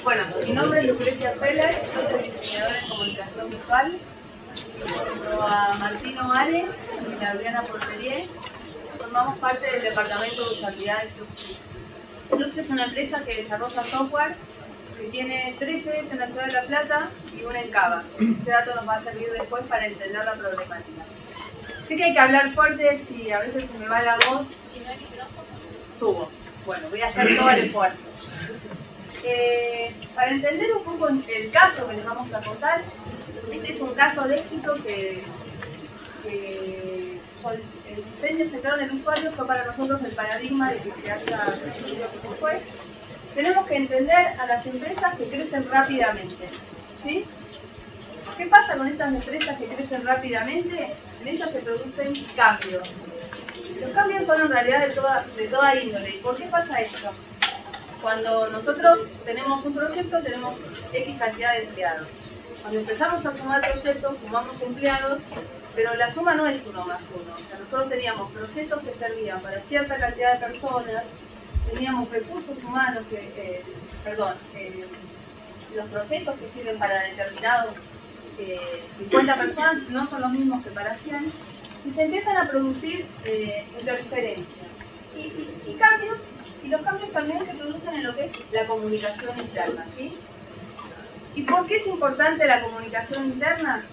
Bueno, mi nombre es Lucrecia Feller, yo soy diseñadora en comunicación visual. Junto a Martino Are y Gabriela Porterier formamos parte del departamento de usabilidad de Flux. Flux es una empresa que desarrolla software que tiene 3 sedes en la ciudad de La Plata y una en Cava. Este dato nos va a servir después para entender la problemática. Sé que hay que hablar fuerte, si a veces se me va la voz, subo. Bueno, voy a hacer todo el esfuerzo. Para entender un poco el caso que les vamos a contar, este es un caso de éxito que el diseño centrado en el usuario fue para nosotros el paradigma de que se haya conseguido que se fue. Tenemos que entender a las empresas que crecen rápidamente, ¿sí? ¿Qué pasa con estas empresas que crecen rápidamente? En ellas se producen cambios. Los cambios son en realidad de toda índole. ¿Y por qué pasa esto? Cuando nosotros tenemos un proyecto, tenemos X cantidad de empleados. Cuando empezamos a sumar proyectos, sumamos empleados, pero la suma no es 1 más 1. O sea, nosotros teníamos procesos que servían para cierta cantidad de personas, teníamos recursos humanos los procesos que sirven para determinados 50 personas no son los mismos que para 100, y se empiezan a producir interferencias y cambios, y los cambios también se producen en lo que es la comunicación interna, ¿sí? ¿Y por qué es importante la comunicación interna?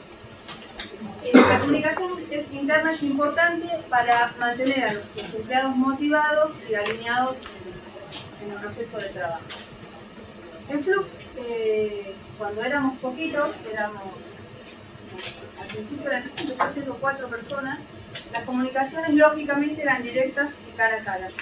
La comunicación interna es importante para mantener a nuestros empleados motivados y alineados en el proceso de trabajo. En Flux, cuando éramos poquitos, al principio de la empresa empezó haciendo 4 personas, las comunicaciones lógicamente eran directas y cara a cara.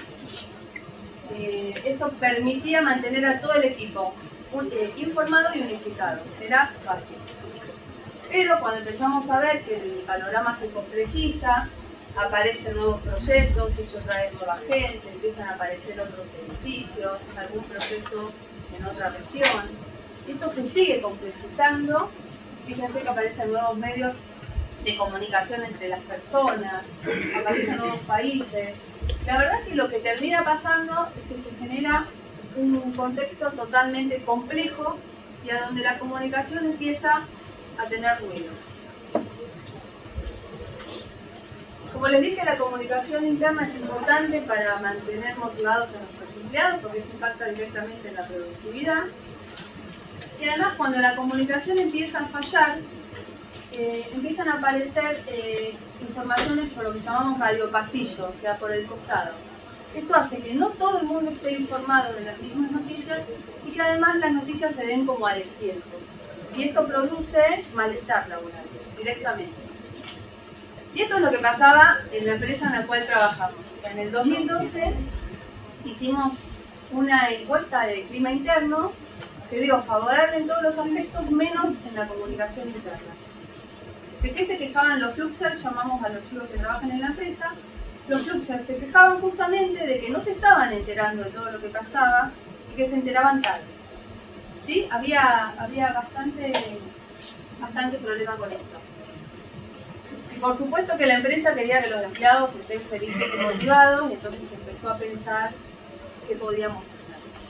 Esto permitía mantener a todo el equipo informado y unificado, era fácil. Pero cuando empezamos a ver que el panorama se complejiza, aparecen nuevos proyectos, ellos traen nueva gente, empiezan a aparecer otros edificios, algún proyecto en otra región. Esto se sigue complejizando, fíjense que aparecen nuevos medios de comunicación entre las personas, aparecen nuevos países. La verdad es que lo que termina pasando es que se genera un contexto totalmente complejo y a donde la comunicación empieza a tener ruido. Como les dije, la comunicación interna es importante para mantener motivados a nuestros empleados porque eso impacta directamente en la productividad. Y además, cuando la comunicación empieza a fallar, empiezan a aparecer informaciones por lo que llamamos radiopasillo, o sea, por el costado. Esto hace que no todo el mundo esté informado de las mismas noticias y que además las noticias se den como a destiempo. Y esto produce malestar laboral, directamente. Y esto es lo que pasaba en la empresa en la cual trabajamos. O sea, en el 2012 hicimos una encuesta de clima interno que dio favorable en todos los aspectos, menos en la comunicación interna. ¿De qué se quejaban los Fluxers? Llamamos a los chicos que trabajan en la empresa. Los Fluxers se quejaban justamente de que no se estaban enterando de todo lo que pasaba y que se enteraban tarde. ¿Sí? Había bastante problema con esto. Y por supuesto que la empresa quería que los empleados estén felices y motivados, y entonces empezó a pensar qué podíamos hacer.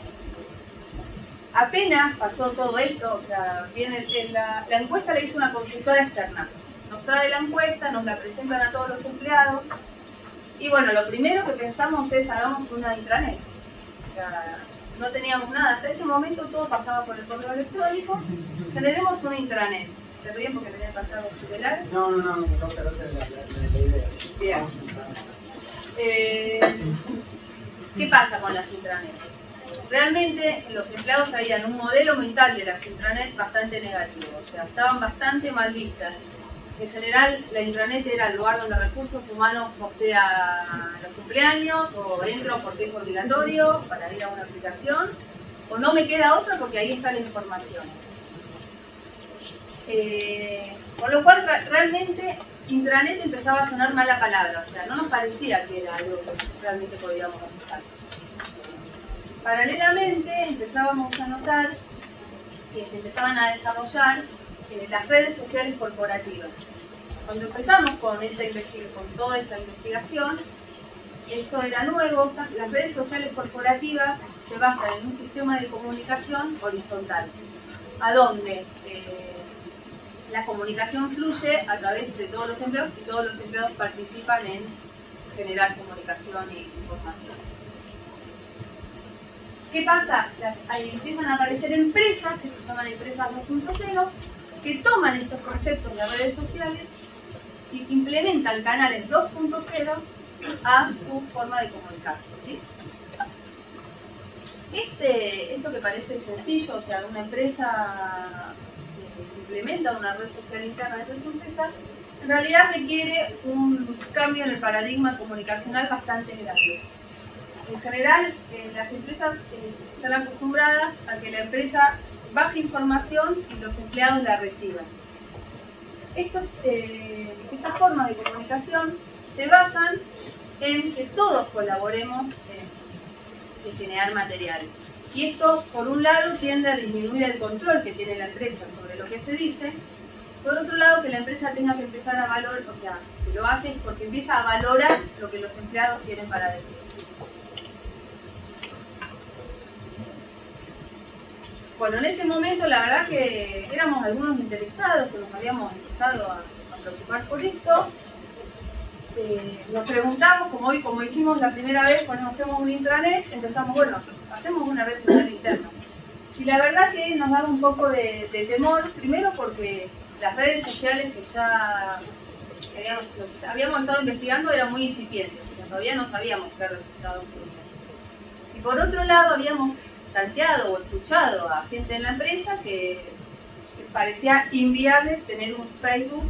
Apenas pasó todo esto, o sea, la encuesta la hizo una consultora externa. Nos trae la encuesta, nos la presentan a todos los empleados. Y bueno, lo primero que pensamos es, hagamos una intranet. O sea, no teníamos nada. Hasta ese momento todo pasaba por el correo electrónico. Generemos una intranet. ¿Se ríen porque tenía que pasar algo similar? No, me causa gracia la idea. Bien. ¿Qué pasa con las intranets? Realmente los empleados traían un modelo mental de las intranets bastante negativo. O sea, estaban bastante mal vistas. En general, la intranet era el lugar donde recursos humanos postea los cumpleaños, o entro porque es obligatorio para ir a una aplicación, o no me queda otra porque ahí está la información. Con lo cual, realmente, intranet empezaba a sonar mala palabra, o sea, no nos parecía que era algo que realmente podíamos buscar. Paralelamente, empezábamos a notar que se empezaban a desarrollar las redes sociales corporativas. Cuando empezamos con toda esta investigación, esto era nuevo, las redes sociales corporativas se basan en un sistema de comunicación horizontal, a donde la comunicación fluye a través de todos los empleados y todos los empleados participan en generar comunicación e información. ¿Qué pasa? Ahí empiezan a aparecer empresas, que se llaman empresas 2.0, que toman estos conceptos de redes sociales y implementan canales 2.0 a su forma de comunicarse, ¿sí? Esto que parece sencillo, o sea, una empresa que implementa una red social interna de su empresa, en realidad requiere un cambio en el paradigma comunicacional bastante grande. En general, las empresas están acostumbradas a que la empresa baje información y los empleados la reciban. Estas formas de comunicación se basan en que todos colaboremos en generar material. Y esto, por un lado, tiende a disminuir el control que tiene la empresa sobre lo que se dice. Por otro lado, que la empresa tenga que empezar a valorar, o sea, si lo hace es porque empieza a valorar lo que los empleados tienen para decir. Bueno, en ese momento la verdad que éramos algunos interesados, que nos habíamos empezado a preocupar por esto. Nos preguntamos, como dijimos la primera vez cuando hacemos un intranet, empezamos, bueno, hacemos una red social interna. Y la verdad que nos daba un poco de temor, primero porque las redes sociales que ya habíamos estado investigando eran muy incipientes, o sea, todavía no sabíamos qué resultados tenían. Y por otro lado habíamos tanteado o escuchado a gente en la empresa que parecía inviable tener un Facebook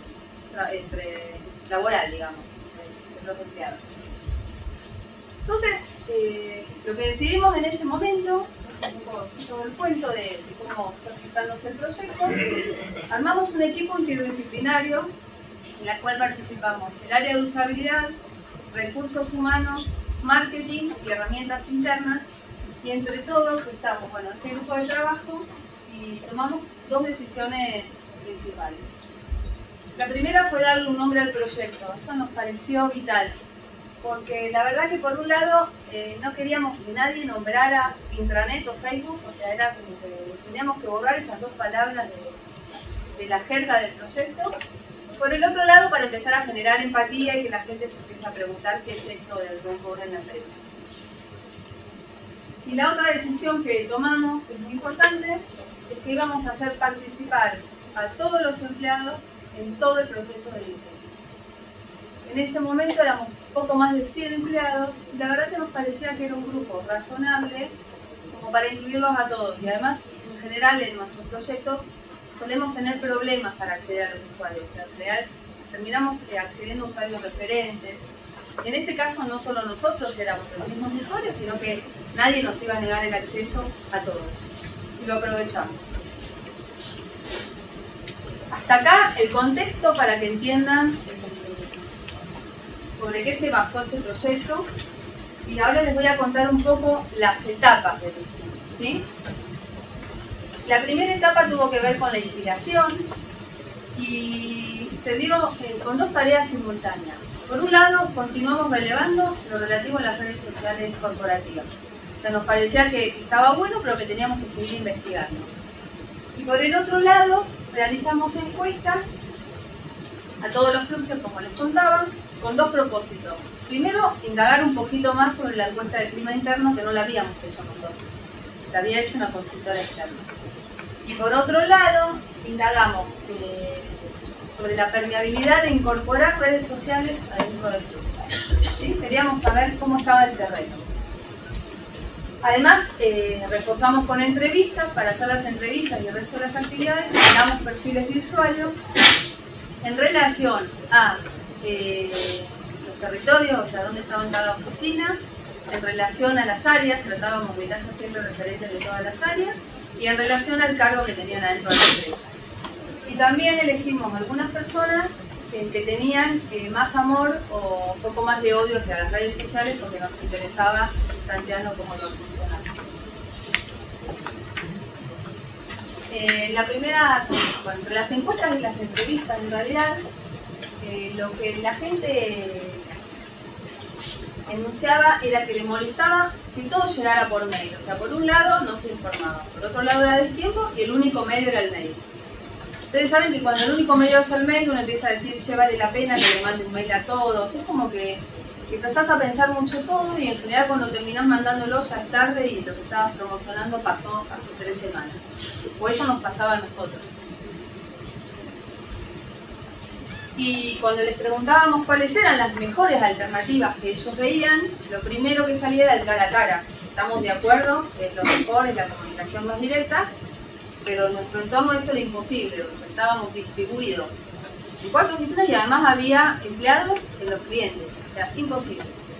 laboral, digamos, entre los empleados. Entonces, lo que decidimos en ese momento, todo el cuento de cómo fue gestándose el proyecto, armamos un equipo interdisciplinario en la cual participamos el área de usabilidad, recursos humanos, marketing y herramientas internas. Y entre todos estamos, bueno, este grupo de trabajo y tomamos dos decisiones principales. La primera fue darle un nombre al proyecto. Esto nos pareció vital, porque la verdad que por un lado no queríamos que nadie nombrara intranet o Facebook, o sea, era como que teníamos que borrar esas dos palabras de la jerga del proyecto. Por el otro lado, para empezar a generar empatía y que la gente se empiece a preguntar qué es esto del rencor en la empresa. Y la otra decisión que tomamos, que es muy importante, es que íbamos a hacer participar a todos los empleados en todo el proceso de diseño. En ese momento éramos poco más de 100 empleados y la verdad que nos parecía que era un grupo razonable como para incluirlos a todos. Y además, en general, en nuestros proyectos solemos tener problemas para acceder a los usuarios. O sea, en general, terminamos accediendo a usuarios referentes. Y en este caso no solo nosotros éramos los mismos usuarios, sino que nadie nos iba a negar el acceso a todos. Y lo aprovechamos. Hasta acá el contexto para que entiendan sobre qué se basó este proyecto. Y ahora les voy a contar un poco las etapas del mismo, ¿sí? La primera etapa tuvo que ver con la inspiración y se dio con dos tareas simultáneas. Por un lado, continuamos relevando lo relativo a las redes sociales corporativas. O sea, nos parecía que estaba bueno, pero que teníamos que seguir investigando. Y por el otro lado, realizamos encuestas a todos los fluxos, como les contaba, con dos propósitos. Primero, indagar un poquito más sobre la encuesta de clima interno, que no la habíamos hecho nosotros. La había hecho una consultora externa. Y por otro lado, indagamos sobre la permeabilidad de incorporar redes sociales adentro del flujo. ¿Sí? Queríamos saber cómo estaba el terreno. Además, reforzamos con entrevistas. Para hacer las entrevistas y el resto de las actividades, generamos perfiles de usuario en relación a los territorios, o sea, dónde estaba en cada oficina, en relación a las áreas, tratábamos detalles siempre referentes de todas las áreas, y en relación al cargo que tenían adentro de la empresa. Y también elegimos algunas personas que tenían más amor o un poco más de odio hacia las redes sociales porque nos interesaba planteando cómo lo funcionaba. La primera, bueno, entre las encuestas y las entrevistas, en realidad, lo que la gente enunciaba era que le molestaba que todo llegara por mail. O sea, por un lado no se informaba, por otro lado era destiempo y el único medio era el mail. Ustedes saben que cuando el único medio es el mail, uno empieza a decir, che, vale la pena que le mande un mail a todos. Es como que empezás a pensar mucho todo y en general cuando terminás mandándolo ya es tarde y lo que estabas promocionando pasó hace 3 semanas. O eso nos pasaba a nosotros. Y cuando les preguntábamos cuáles eran las mejores alternativas que ellos veían, lo primero que salía era el cara a cara. Estamos de acuerdo, es lo mejor, es la comunicación más directa, pero en nuestro entorno eso era imposible, o sea, estábamos distribuidos en 4 oficinas y además había empleados en los clientes, o sea, imposible.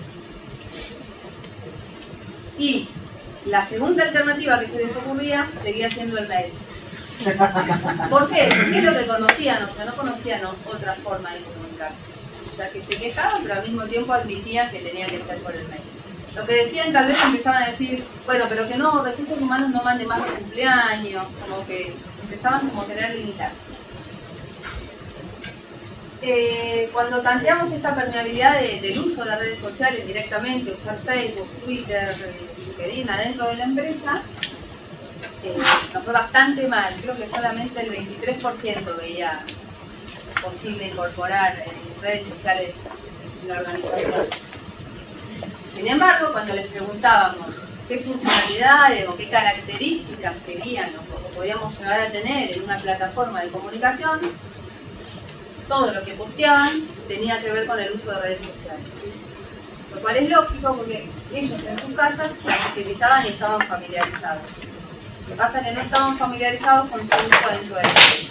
Y la segunda alternativa que se les ocurría seguía siendo el mail. ¿Por qué? Porque es lo que conocían, o sea, no conocían otra forma de comunicarse. O sea, que se quejaban, pero al mismo tiempo admitían que tenía que ser por el mail. Lo que decían, tal vez empezaban a decir, bueno, pero que no, recursos humanos no mande más de cumpleaños, como que empezaban como a querer limitar. Cuando tanteamos esta permeabilidad del uso de las redes sociales directamente, usar Facebook, Twitter, LinkedIn adentro de la empresa, nos fue bastante mal. Creo que solamente el 23% veía posible incorporar redes sociales en la organización. Sin embargo, cuando les preguntábamos qué funcionalidades o qué características querían o podíamos llegar a tener en una plataforma de comunicación, todo lo que posteaban tenía que ver con el uso de redes sociales. Lo cual es lógico porque ellos en sus casas las utilizaban y estaban familiarizados. Lo que pasa es que no estaban familiarizados con su uso dentro de la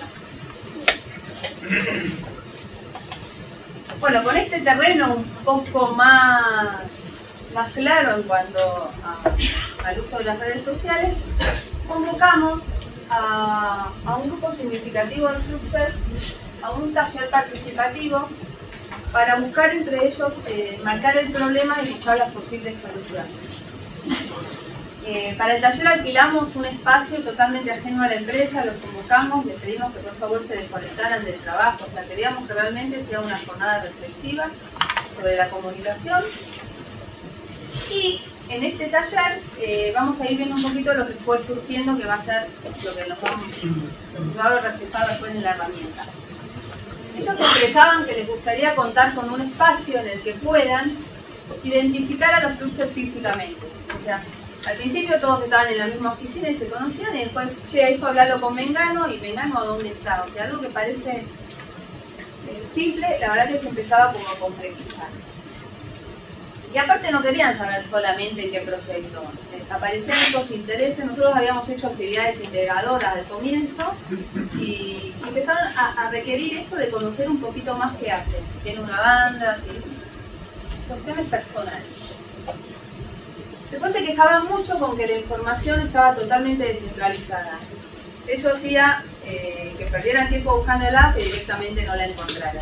empresa. Bueno, con este terreno un poco más claro en cuanto al uso de las redes sociales, convocamos a un grupo significativo de Fluxer a un taller participativo para buscar entre ellos, marcar el problema y buscar las posibles soluciones. Para el taller alquilamos un espacio totalmente ajeno a la empresa, los convocamos, les pedimos que por favor se desconectaran del trabajo, o sea, queríamos que realmente sea una jornada reflexiva sobre la comunicación. Y en este taller vamos a ir viendo un poquito lo que fue surgiendo, que va a ser lo que nos va a ver reflejado después en la herramienta. Ellos expresaban que les gustaría contar con un espacio en el que puedan identificar a los fluxers físicamente. O sea, al principio todos estaban en la misma oficina y se conocían y después, che, eso hablarlo con Mengano y Mengano a dónde está. O sea, algo que parece simple, la verdad que se empezaba como a complejizar. Y aparte no querían saber solamente en qué proyecto. Aparecían estos intereses, nosotros habíamos hecho actividades integradoras al comienzo y empezaron a requerir esto de conocer un poquito más qué hacen. Si tienen una banda, si... cuestiones personales. Después se quejaban mucho con que la información estaba totalmente descentralizada. Eso hacía que perdieran tiempo buscando el app y directamente no la encontraran.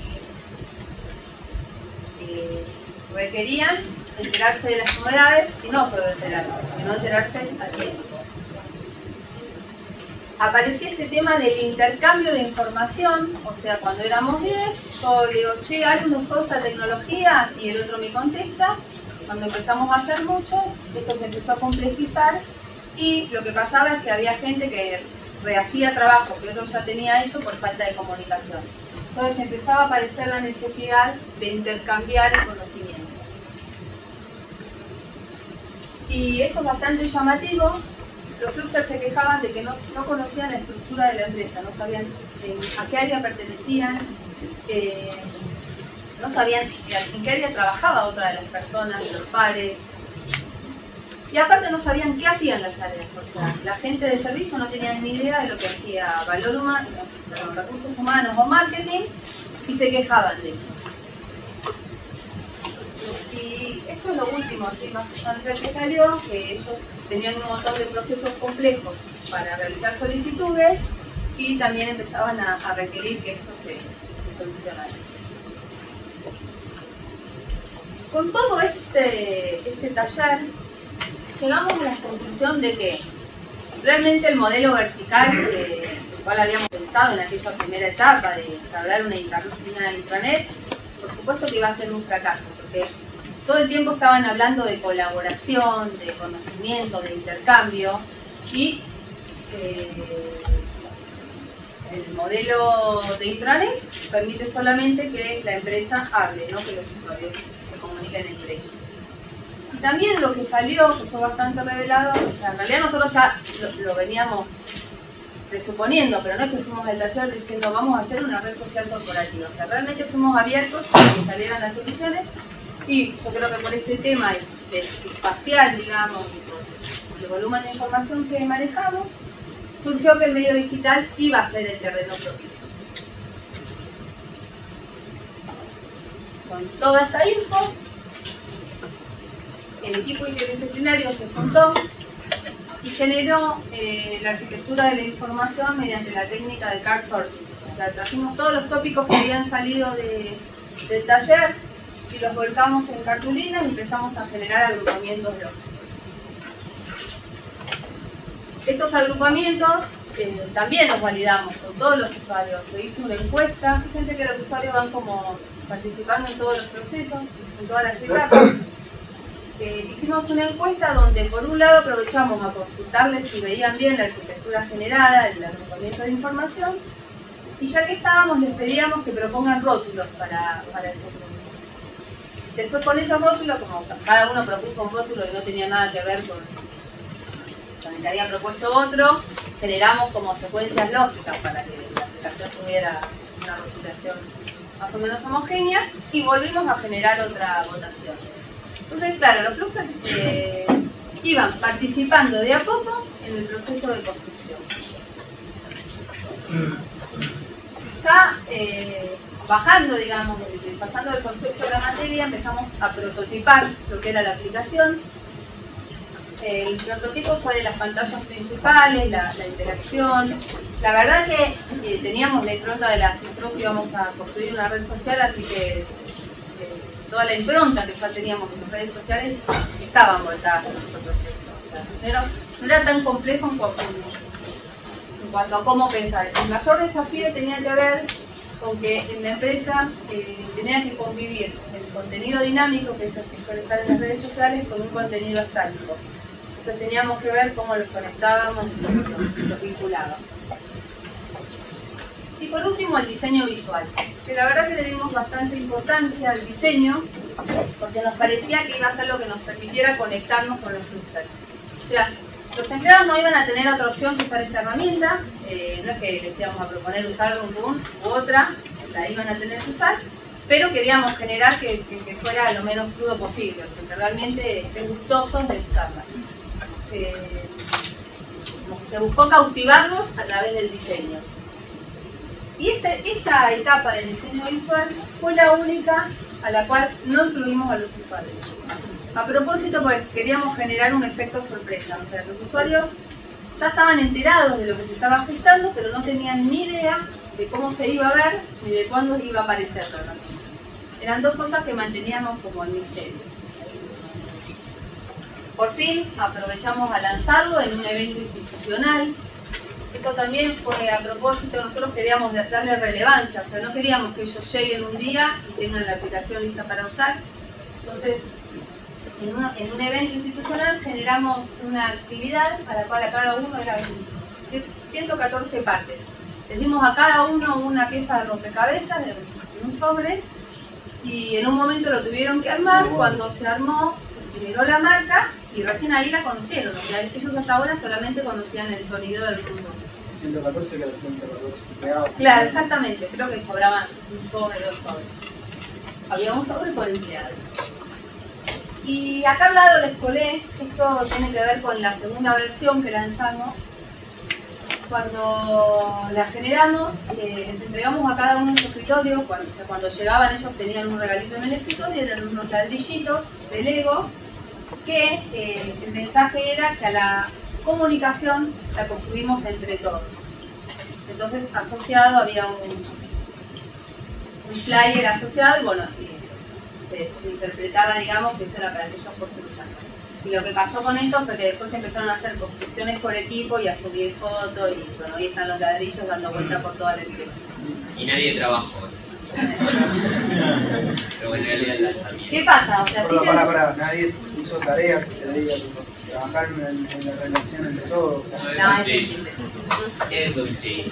Requerían enterarse de las novedades y no solo enterarse, sino enterarse a tiempo. Aparecía este tema del intercambio de información, o sea, cuando éramos 10, yo digo, che, ¿alguien usó esta tecnología? Y el otro me contesta. Cuando empezamos a hacer muchos, esto se empezó a complejizar y lo que pasaba es que había gente que rehacía trabajo que otro ya tenía hecho por falta de comunicación. Entonces empezaba a aparecer la necesidad de intercambiar el conocimiento. Y esto es bastante llamativo. Los fluxers se quejaban de que no conocían la estructura de la empresa, no sabían a qué área pertenecían, no sabían en qué área trabajaba otra de las personas, de los pares. Y aparte no sabían qué hacían las áreas, o sea, la gente de servicio no tenía ni idea de lo que hacía valor humano, recursos humanos o marketing, y se quejaban de eso. Y esto es lo último, ¿sí? Más que salió, que ellos tenían un montón de procesos complejos para realizar solicitudes y también empezaban a requerir que esto se solucionara. Con todo este taller, llegamos a la conclusión de que realmente el modelo vertical del cual habíamos pensado en aquella primera etapa de instaurar una intranet, por supuesto que iba a ser un fracaso, porque todo el tiempo estaban hablando de colaboración, de conocimiento, de intercambio, y el modelo de intranet permite solamente que la empresa hable, no que los usuarios se comuniquen entre ellos. Y también lo que salió, que fue bastante revelado, o sea, en realidad nosotros ya lo veníamos presuponiendo, pero no es que fuimos al taller diciendo vamos a hacer una red social corporativa, o sea, realmente fuimos abiertos a que salieran las soluciones, y yo creo que por este tema de espacial, digamos, y por el volumen de información que manejamos, surgió que el medio digital iba a ser el terreno propicio. Con toda esta info, el equipo interdisciplinario se juntó y generó la arquitectura de la información mediante la técnica de card sorting. O sea, trajimos todos los tópicos que habían salido del taller y los volcamos en cartulinas y empezamos a generar agrupamientos lógicos. Estos agrupamientos también los validamos con todos los usuarios. Se hizo una encuesta. Fíjense que los usuarios van como participando en todos los procesos, en todas las etapas. Hicimos una encuesta donde por un lado aprovechamos a consultarles si veían bien la arquitectura generada, el agrupamiento de información, y ya que estábamos les pedíamos que propongan rótulos para esos grupos. Después con esos rótulos, como cada uno propuso un rótulo y no tenía nada que ver con el que había propuesto otro, generamos como secuencias lógicas para que la aplicación tuviera una rotulación más o menos homogénea, y volvimos a generar otra votación. Entonces, claro, los fluxos iban participando de a poco en el proceso de construcción. Ya bajando, digamos, pasando del concepto a la materia, empezamos a prototipar lo que era la aplicación. El prototipo fue de las pantallas principales, la interacción. La verdad que teníamos la impronta de nosotros íbamos a construir una red social, así que toda la impronta que ya teníamos en las redes sociales estaban volcadas en nuestro proyecto. O sea, no era tan complejo en cuanto a cómo pensar. El mayor desafío tenía que ver con que en la empresa tenía que convivir el contenido dinámico, que es el que suele estar en las redes sociales, con un contenido estático. Entonces teníamos que ver cómo los conectábamos y los vinculábamos. Y por último, el diseño visual, que la verdad que le dimos bastante importancia al diseño, porque nos parecía que iba a ser lo que nos permitiera conectarnos con los users. O sea, los empleados no iban a tener otra opción que usar esta herramienta, no es que les íbamos a proponer usar un u otra, la iban a tener que usar, pero queríamos generar que fuera lo menos crudo posible, o sea, que realmente estén gustosos de usarla. Se buscó cautivarlos a través del diseño. Y esta etapa del diseño visual fue la única a la cual no incluimos a los usuarios. A propósito, porque queríamos generar un efecto sorpresa. O sea, los usuarios ya estaban enterados de lo que se estaba gestando, pero no tenían ni idea de cómo se iba a ver ni de cuándo iba a aparecer realmente. Eran dos cosas que manteníamos como en misterio. Por fin aprovechamos a lanzarlo en un evento institucional. Esto también fue a propósito, nosotros queríamos darle relevancia, o sea, no queríamos que ellos lleguen un día y tengan la aplicación lista para usar. Entonces, en un evento institucional generamos una actividad a la cual a cada uno eran 114 partes. Les dimos a cada uno una pieza de rompecabezas en un sobre, y en un momento lo tuvieron que armar. Cuando se armó, se generó la marca y recién ahí la conocieron. O sea, ellos hasta ahora solamente conocían el sonido del rumbo. 114 que era 114. Claro, exactamente. Creo que sobraban un sobre, dos sobres. Había un sobre por empleado. Y acá al lado les colé, esto tiene que ver con la segunda versión que lanzamos. Cuando la generamos, les entregamos a cada uno en su escritorio. Cuando llegaban ellos tenían un regalito en el escritorio, eran unos ladrillitos de Lego, que el mensaje era que a la comunicación la construimos entre todos. Entonces, asociado, había un flyer asociado, y bueno, se interpretaba, digamos, que eso era para que ellos construyan. Y lo que pasó con esto fue que después empezaron a hacer construcciones por equipo y a subir fotos, y bueno, ahí están los ladrillos dando vuelta por toda la empresa. Y nadie trabajó. Pero en realidad la sabía. ¿Qué pasa? O sea, Pero fíjense, nadie hizo tareas ese día, trabajar en la relación entre todos. no, es difícil. Es un chiste.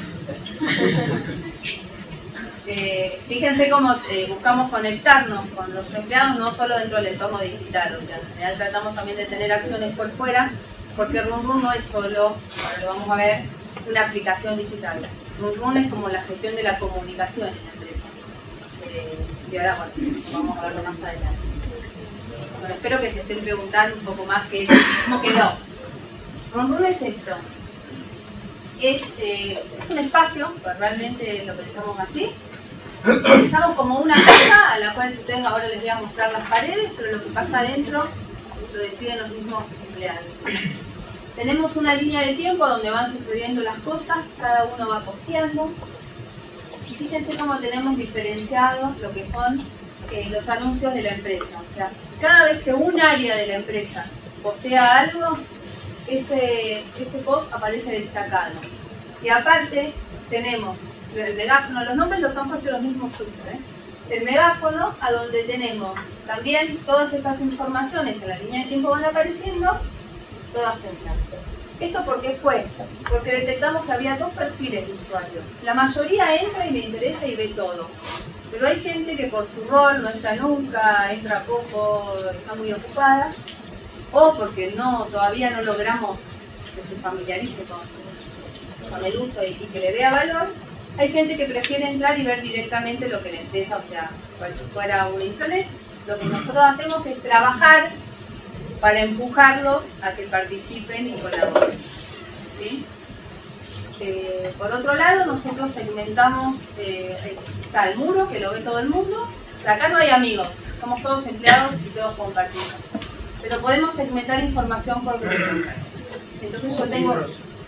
Fíjense cómo buscamos conectarnos con los empleados, no solo dentro del entorno digital, o sea, en general tratamos también de tener acciones por fuera, porque Runrun no es solo, ahora lo vamos a ver, una aplicación digital. Runrun es como la gestión de la comunicación en la empresa. Y ahora, bueno, vamos a verlo más adelante. Bueno, espero que se estén preguntando un poco más cómo quedó. Runrun es esto. Es un espacio, pues realmente lo pensamos así. Pensamos como una casa a la cual ustedes ahora les voy a mostrar las paredes, pero lo que pasa adentro lo deciden los mismos empleados. Tenemos una línea de tiempo donde van sucediendo las cosas, cada uno va posteando. Y fíjense cómo tenemos diferenciados lo que son los anuncios de la empresa. O sea, cada vez que un área de la empresa postea algo, ese post aparece destacado. Y aparte tenemos el megáfono, los nombres los han puesto los mismos users, el megáfono, a donde tenemos también todas estas informaciones que en la línea de tiempo van apareciendo, todas juntas. ¿Esto por qué fue? Porque detectamos que había dos perfiles de usuarios. La mayoría entra y le interesa y ve todo. Pero hay gente que por su rol no entra nunca, entra poco, está muy ocupada, o porque todavía no logramos que se familiarice con el uso y que le vea valor. Hay gente que prefiere entrar y ver directamente lo que la empresa, o sea, cual si fuera una intranet. Lo que nosotros hacemos es trabajar para empujarlos a que participen y colaboren. ¿Sí? Por otro lado, nosotros segmentamos, está el muro, que lo ve todo el mundo. Acá no hay amigos, somos todos empleados y todos compartimos. Pero podemos segmentar información por grupos. Entonces yo tengo...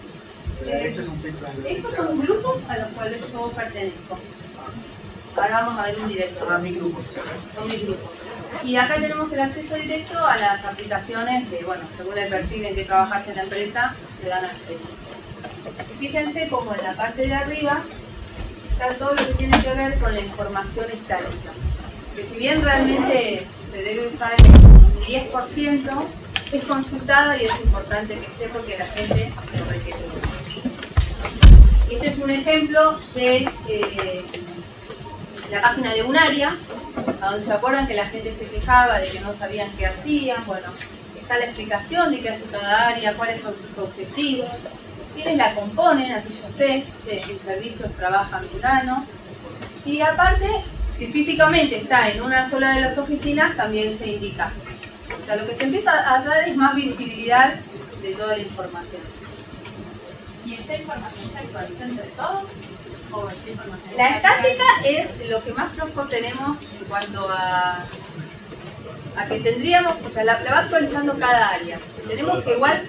estos son grupos a los cuales yo pertenezco. Ahora vamos a ver un directo. A mi grupo. Son mis grupos. Y acá tenemos el acceso directo a las aplicaciones que, bueno, según el perfil en que trabajas en la empresa, te dan acceso. Fíjense como en la parte de arriba está todo lo que tiene que ver con la información estática. Que si bien realmente se debe usar un 10%, es consultada y es importante que esté porque la gente lo requiere. Este es un ejemplo de la página de un área, a donde se acuerdan que la gente se quejaba de que no sabían qué hacían. Bueno, está la explicación de qué hace cada área, cuáles son sus objetivos, quiénes la componen, así yo sé, en servicios trabaja Mingano. Y aparte, si físicamente está en una sola de las oficinas, también se indica. O sea, lo que se empieza a dar es más visibilidad de toda la información. ¿Y esta información se actualiza entre todos? ¿O esta información La estática es lo que más flojo tenemos en cuanto a que tendríamos, o sea, la va actualizando cada área. Tenemos que igual,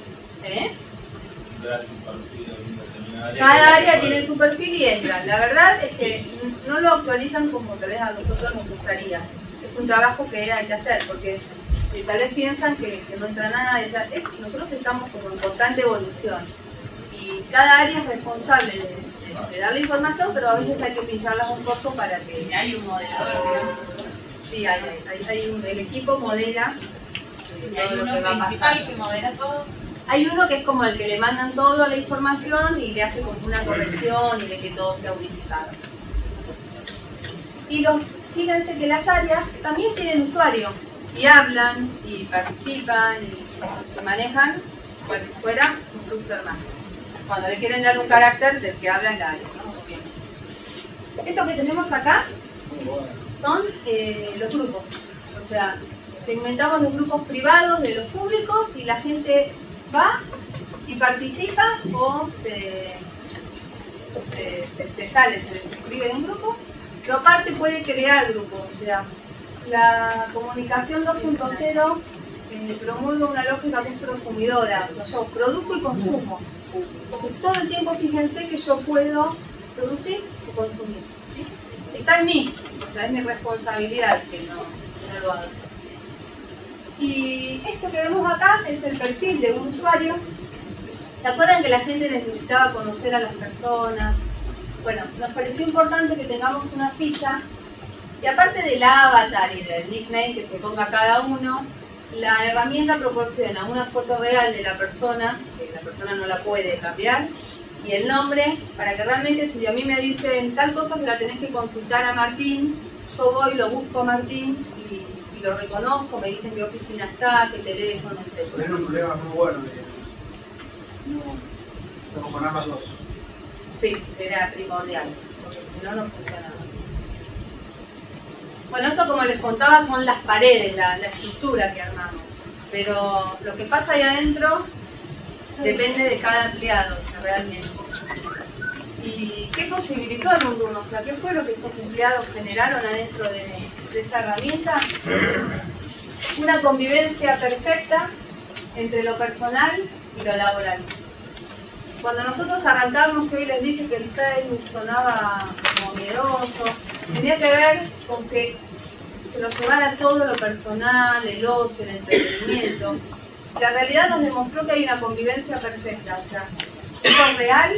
cada área tiene su perfil y entra. La verdad es que no lo actualizan como tal vez a nosotros nos gustaría. Es un trabajo que hay que hacer, porque tal vez piensan que no entra nada. Nosotros estamos como en constante evolución. Y cada área es responsable de dar la información, pero a veces hay que pincharlas un poco para que... Hay un moderador, digamos. Sí, el equipo modera Y todo hay lo uno que va a principal pasar. que modera todo. Hay uno que es como el que le mandan toda la información y le hace como una corrección y ve que todo sea unificado. Y fíjense que las áreas también tienen usuario y hablan y participan y se manejan como si fuera un user más. Cuando le quieren dar un carácter del que habla el área, ¿no? Esto que tenemos acá son los grupos. O sea, segmentamos los grupos privados de los públicos y la gente va y participa o se sale, se suscribe de un grupo, pero aparte puede crear grupos. O sea, la comunicación 2.0 promulga una lógica que es prosumidora. O sea, yo produzco y consumo. Entonces todo el tiempo fíjense que yo puedo producir o consumir. ¿Sí? Está en mí, o sea, es mi responsabilidad que no lo haga. Y esto que vemos acá es el perfil de un usuario. ¿Se acuerdan que la gente necesitaba conocer a las personas? Bueno, nos pareció importante que tengamos una ficha Y aparte del avatar y del nickname que se ponga cada uno, la herramienta proporciona una foto real de la persona, que la persona no la puede cambiar, y el nombre, para que realmente si a mí me dicen tal cosa se la tenés que consultar a Martín, yo voy, lo busco a Martín y lo reconozco, me dicen qué oficina está, qué teléfono, etc. Eso es un problema muy bueno. No, tengo que poner las dos. Sí, era primordial, porque si no, no funcionaba. Bueno, esto como les contaba son las paredes, la estructura que armamos. Pero lo que pasa ahí adentro depende de cada empleado, realmente. ¿Y qué posibilitó el Run Run? O sea, ¿qué fue lo que estos empleados generaron adentro de esta herramienta? Una convivencia perfecta entre lo personal y lo laboral. Cuando nosotros arrancamos, que hoy les dije que el Facebook sonaba como miedoso, tenía que ver con que se lo llevara todo lo personal, el ocio, el entretenimiento. La realidad nos demostró que hay una convivencia perfecta, o sea, es real,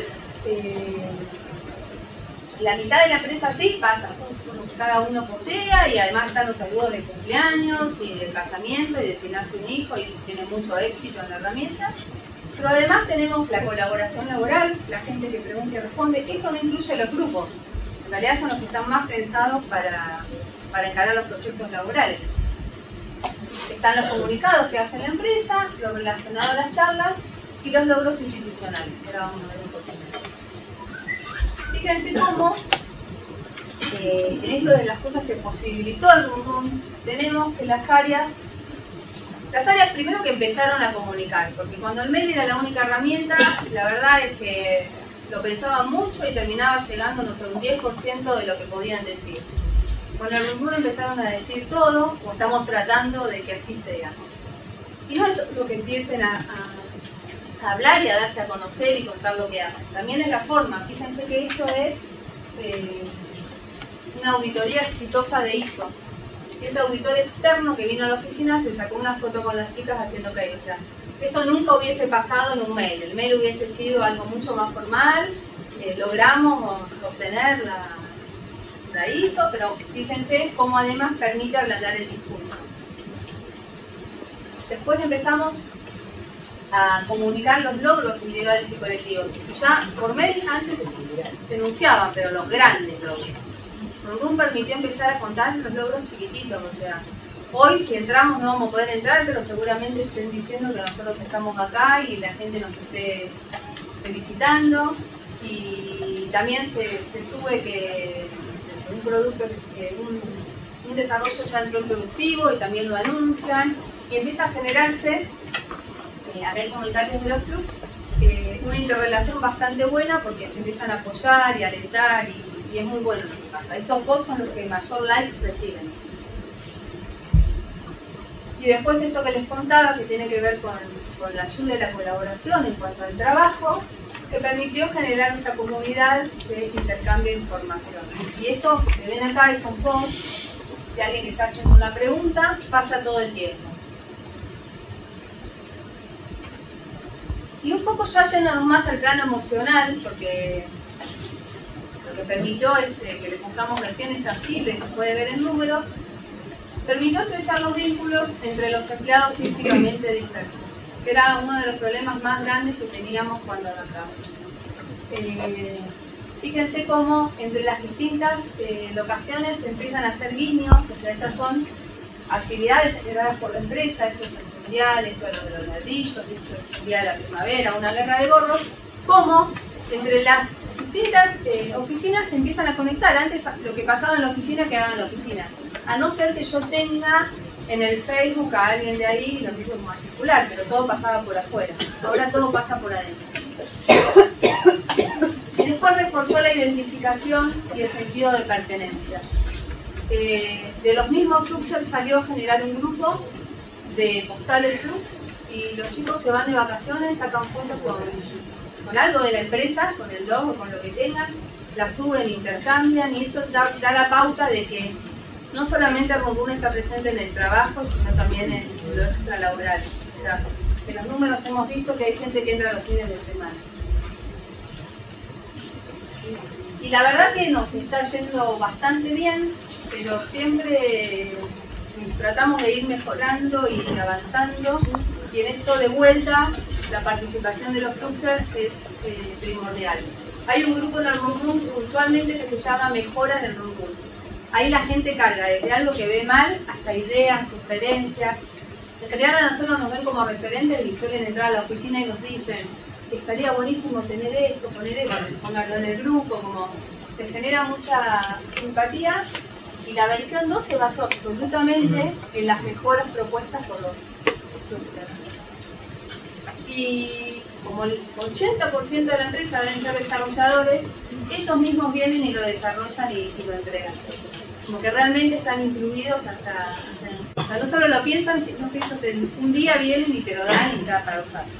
la mitad de la empresa sí pasa, cada uno postea y además están los saludos de cumpleaños y del casamiento y de si nace un hijo y tiene mucho éxito en la herramienta. Pero además tenemos la colaboración laboral, la gente que pregunta y responde. Esto no incluye los grupos, en realidad son los que están más pensados para encarar los proyectos laborales. Están los comunicados que hace la empresa, lo relacionado a las charlas y los logros institucionales, que ahora vamos a ver un poquito. Fíjense cómo en esto de las cosas que posibilitó el Run Run, tenemos que las áreas primero que empezaron a comunicar, porque cuando el mail era la única herramienta, la verdad es que lo pensaban mucho y terminaba llegando, no sé, un 10% de lo que podían decir. Cuando el Run Run empezaron a decir todo, o estamos tratando de que así sea. Y no es lo que empiecen a hablar y a darse a conocer y contar lo que hacen. También es la forma. Fíjense que esto es una auditoría exitosa de ISO. Y este auditor externo que vino a la oficina se sacó una foto con las chicas haciendo que, o sea, esto nunca hubiese pasado en un mail. El mail hubiese sido algo mucho más formal. Logramos obtener la ISO, pero fíjense cómo además permite ablandar el discurso. Después empezamos a comunicar los logros individuales y colectivos. Ya por mail antes se enunciaban, pero los grandes logros. Run Run permitió empezar a contar los logros chiquititos, o sea, hoy si entramos no vamos a poder entrar, pero seguramente estén diciendo que nosotros estamos acá y la gente nos esté felicitando. Y también se sube que un producto, un desarrollo ya entró en productivo y también lo anuncian y empieza a generarse, acá hay comentarios de los flux, una interrelación bastante buena porque se empiezan a apoyar y alentar y es muy bueno lo que pasa. Estos posts son los que mayor likes reciben. Y después esto que les contaba, que tiene que ver con la ayuda y la colaboración en cuanto al trabajo, que permitió generar esta comunidad de intercambio de información. Y esto que ven acá es un post de alguien que está haciendo una pregunta, pasa todo el tiempo. Y un poco ya yéndonos más al plano emocional, porque lo que permitió que les mostramos recién es tangible, se puede ver en números, permitió estrechar los vínculos entre los empleados físicamente dispersos, que era uno de los problemas más grandes que teníamos cuando arrancamos. Fíjense cómo entre las distintas locaciones se empiezan a hacer guiños, o sea, estas son actividades generadas por la empresa, esto es el mundial, esto es lo de los ladrillos, esto es el día de la primavera, una guerra de gorros, cómo entre las distintas oficinas se empiezan a conectar. Antes lo que pasaba en la oficina quedaba en la oficina, a no ser que yo tenga en el Facebook a alguien de ahí, lo mismo como a circular, pero todo pasaba por afuera, ahora todo pasa por adentro. Y después reforzó la identificación y el sentido de pertenencia. De los mismos Fluxers salió a generar un grupo de postales Flux y los chicos se van de vacaciones, sacan fotos con algo de la empresa, con el logo, con lo que tengan, la suben, intercambian y esto da la pauta de que no solamente Run Run está presente en el trabajo, sino también en lo extralaboral. O sea, en los números hemos visto que hay gente que entra los fines de semana. Y la verdad que nos está yendo bastante bien. pero siempre tratamos de ir mejorando y avanzando, y en esto de vuelta la participación de los Fluxers es primordial. Hay un grupo en el Run Run puntualmente que se llama Mejoras del Run Run. Ahí la gente carga desde algo que ve mal hasta ideas, sugerencias. En general a nosotros nos ven como referentes y suelen entrar a la oficina y nos dicen estaría buenísimo tener esto, poner esto, pónganlo en el grupo, como se genera mucha simpatía. Y la versión 2 se basó absolutamente en las mejoras propuestas por los Fluxers. Y como el 80% de la empresa deben ser desarrolladores, ellos mismos vienen y lo desarrollan y lo entregan. Como que realmente están incluidos hasta o sea, no solo lo piensan, sino que ellos un día vienen y te lo dan y ya para usar.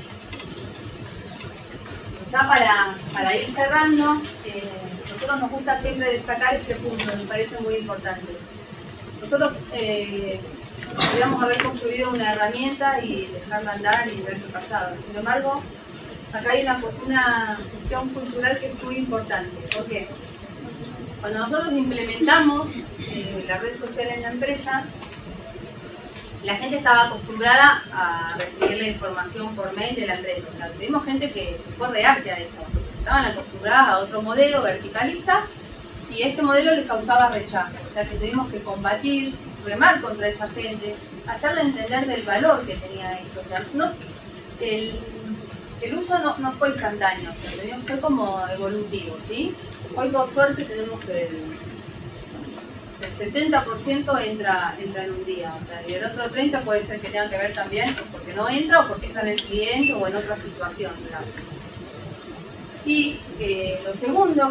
Ya para ir cerrando, nosotros nos gusta siempre destacar este punto, me parece muy importante. Nosotros podríamos haber construido una herramienta y dejarla andar y ver qué pasaba. Sin embargo, acá hay una cuestión cultural que es muy importante. ¿Por qué? Cuando nosotros implementamos la red social en la empresa, la gente estaba acostumbrada a recibir la información por mail de la empresa. O sea, tuvimos gente que fue reacia a esto. Estaban acostumbradas a otro modelo verticalista y este modelo les causaba rechazo. O sea que tuvimos que combatir, remar contra esa gente, hacerle entender del valor que tenía esto. O sea, el uso no fue instantáneo, o sea, fue como evolutivo, ¿sí? Hoy por suerte tenemos que el 70% entra en un día, o sea, y el otro 30% puede ser que tenga que ver también porque no entra o porque está en el cliente o en otra situación, ¿verdad? Y lo segundo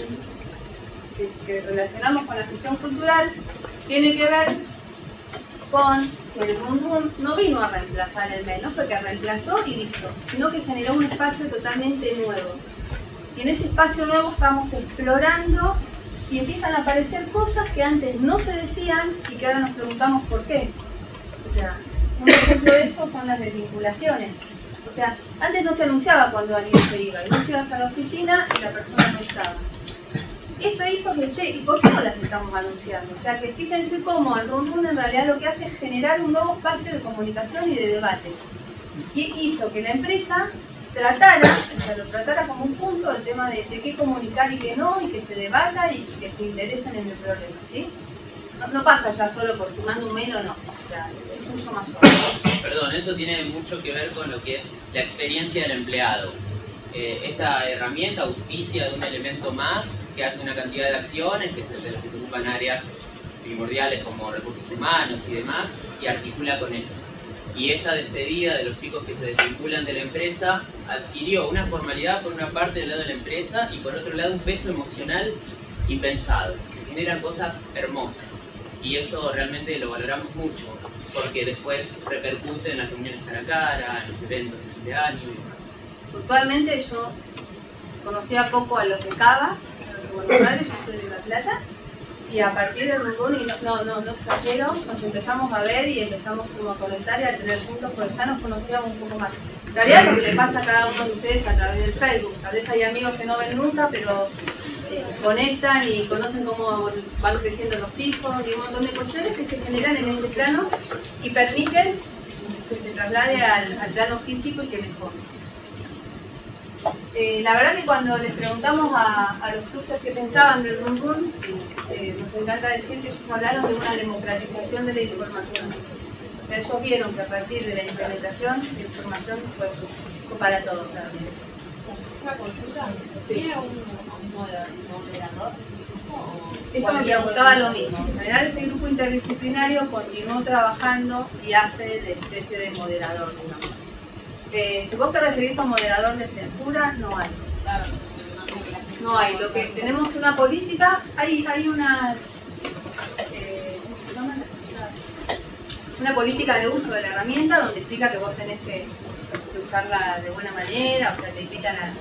que relacionamos con la gestión cultural tiene que ver con que el Run Run no vino a reemplazar el mail, no fue que reemplazó y listo, sino que generó un espacio totalmente nuevo. Y en ese espacio nuevo estamos explorando y empiezan a aparecer cosas que antes no se decían y que ahora nos preguntamos por qué. O sea, un ejemplo de esto son las desvinculaciones. O sea, antes no se anunciaba cuando alguien se iba, y vos ibas a la oficina y la persona no estaba. Esto hizo que, che, ¿y por qué no las estamos anunciando? O sea, que fíjense cómo el Run Run en realidad lo que hace es generar un nuevo espacio de comunicación y de debate. Y hizo que la empresa lo tratara como un punto el tema de qué comunicar y qué no, y que se debata y que se interesen en el problema, ¿sí? No pasa ya solo por si mando un mail o no, o sea, es mucho mayor. Perdón, esto tiene mucho que ver con lo que es la experiencia del empleado. Esta herramienta auspicia de un elemento más que hace una cantidad de acciones de las que se ocupan áreas primordiales como recursos humanos y demás, y articula con eso. Y esta despedida de los chicos que se desvinculan de la empresa adquirió una formalidad por una parte del lado de la empresa y por otro lado un peso emocional impensado. Se generan cosas hermosas y eso realmente lo valoramos mucho porque después repercute en las reuniones cara a cara, en los eventos de fin de año y demás. Puntualmente yo conocía poco a los de Cava, yo soy de La Plata, y a partir del Run Run, y no exagero, nos empezamos a ver y empezamos como a conectar y a tener puntos porque ya nos conocíamos un poco más. En realidad lo que le pasa a cada uno de ustedes a través del Facebook, tal vez hay amigos que no ven nunca, pero conectan y conocen cómo van creciendo los hijos y un montón de cuestiones que se generan en este plano y permiten que se traslade al plano físico y que mejore. La verdad que cuando les preguntamos a los Fluxers qué pensaban del Run Run, nos encanta decir que ellos hablaron de una democratización de la información. O sea, ellos vieron que a partir de la implementación la información fue para todos. Una consulta, ¿tiene un moderador? Ella me preguntaba lo mismo. En general este grupo interdisciplinario continuó trabajando y hace de especie de moderador, digamos. Si vos te referís a un moderador de censura, no hay. No hay. Lo que tenemos una política, hay unas una política de uso de la herramienta donde explica que vos tenés que usarla de buena manera, o sea, te invitan a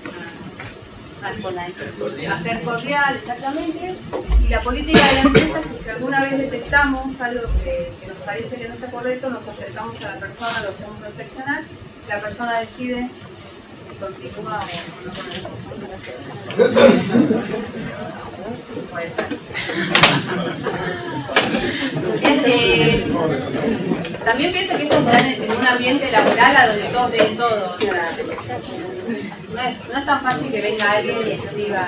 ser cordial, exactamente. Y la política de la empresa es que si alguna vez detectamos algo que nos parece que no está correcto, nos acercamos a la persona, lo hacemos reflexionar, la persona decide continúa o no puede ser. También pienso que esto está en un ambiente laboral a donde todos ven todo. O sea, no es tan fácil que venga alguien y escriba.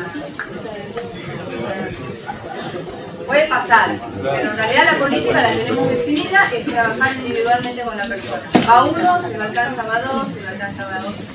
Puede pasar, pero en realidad la política la tenemos definida, es trabajar individualmente con la persona. Va uno, se lo alcanza, va dos, se lo alcanza, va dos.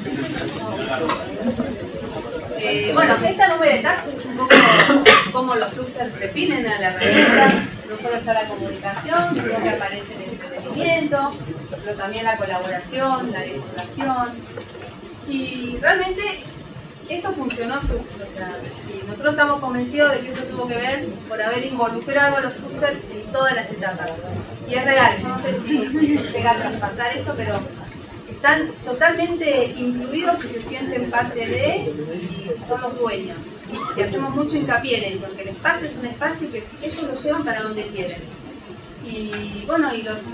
Bueno, esta nube de tags es un poco cómo los users definen a la herramienta. No solo está la comunicación, sino que aparece el entretenimiento, pero también la colaboración, la divulgación. Y realmente esto funcionó, o sea, y nosotros estamos convencidos de que eso tuvo que ver por haber involucrado a los users en todas las etapas. Y es real, yo no sé si llega a traspasar esto, pero están totalmente incluidos y se sienten parte de, y son los dueños. Y hacemos mucho hincapié en eso, que el espacio es un espacio que ellos lo llevan para donde quieren. Y bueno, y los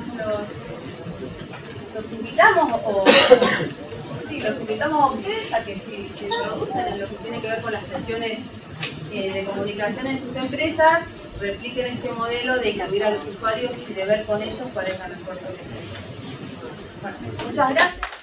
invitamos los invitamos a ustedes a que si se introducen en lo que tiene que ver con las cuestiones de comunicación en sus empresas, repliquen este modelo de incluir a los usuarios y de ver con ellos cuál es la mejor solución. Bueno, muchas gracias.